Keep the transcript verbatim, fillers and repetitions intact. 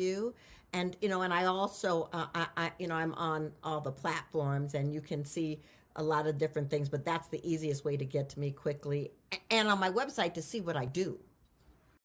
you. And, you know, and I also, uh, I, I, you know, I'm on all the platforms and you can see a lot of different things, but that's the easiest way to get to me quickly. And on my website to see what I do.